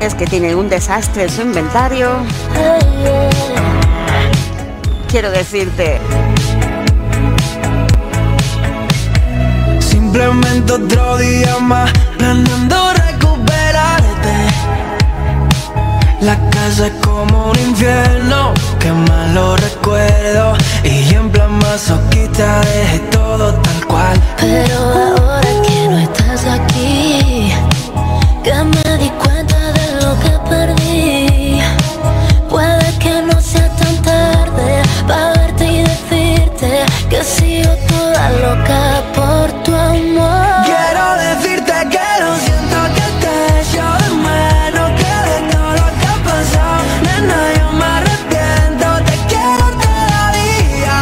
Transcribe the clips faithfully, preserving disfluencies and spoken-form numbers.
Es que tiene un desastre en su inventario. Quiero decirte, simplemente otro día más planeando recuperarte. La casa es como un infierno, qué malo recuerdo. Y en plan masoquista dejé todo tal cual. Pero ahora que no estás aquí, que me di cuenta de lo que perdí. Puede que no sea tan tarde para verte y decirte que sigo toda loca por tu amor. Quiero decirte que lo siento, que te echo de menos, que de todo lo que ha pasado, nena, yo me arrepiento. Te quiero todavía.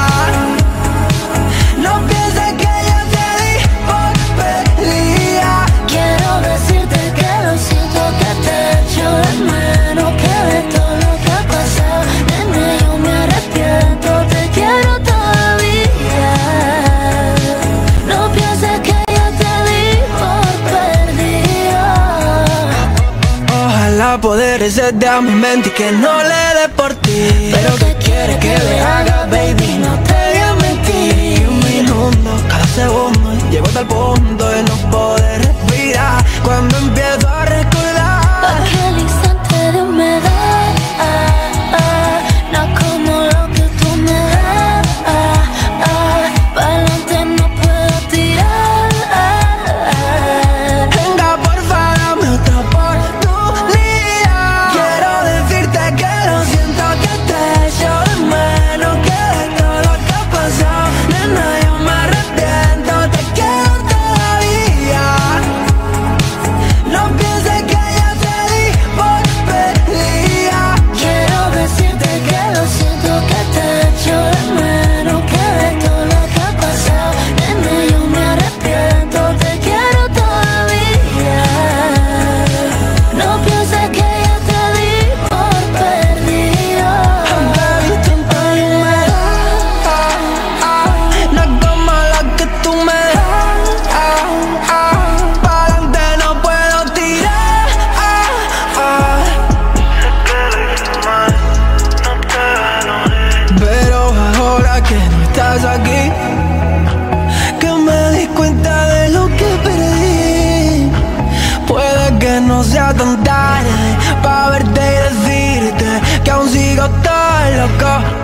No pienses que yo te di por perdida. Quiero decirte que lo siento, que te echo de menos, que de todo lo que ha pasado, nena, yo me arrepiento. Te quiero todavía. No pienses que yo te di por perdida. Ojalá poder exceder a mi mente y que no le dé por ti. Pero ¿qué quieres que le haga, baby? No te voy a mentir. Un minuto, cada segundo, llego hasta el punto de no poder respirar. Cuando empiezo a recordar Aquel instante de humedad, no como lo que tú me das. Pa'lante no puedo tirar. venga, porfa, dame otra oportunidad. Quiero decirte que lo siento, que te echo de menos, que de todo lo que ha pasado, nena, yo me arrepiento. Te quiero todavía. No pienses que yo te di por perdida. Quiero decirte que lo siento, que te echo de menos, que de todo lo que ha pasado, nena, yo me arrepiento. Te quiero todavía. No pienses que yo te di por perdida. Baby, tú me das, no es como lo que tú me das. Pa'lante no puedo tirar. Pero ahora que no estás aquí, que me di cuenta de lo que perdí. Puede que no sea tan tarde para verte y decirte que aún sigo tan loco